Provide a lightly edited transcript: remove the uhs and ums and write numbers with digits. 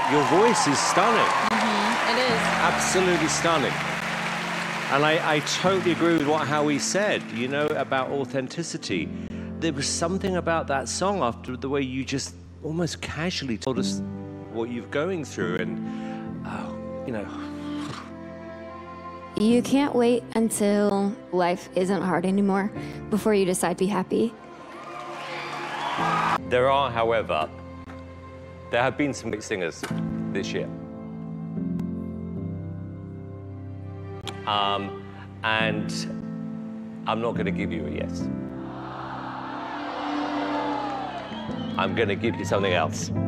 Your voice is stunning. It is. Absolutely stunning. And I totally agree with what Howie said, you know, about authenticity. There was something about that song after the way you just almost casually told us what you're going through and, you know. You can't wait until life isn't hard anymore before you decide to be happy. There are, however, there have been some great singers this year. And I'm not going to give you a yes. I'm going to give you something else.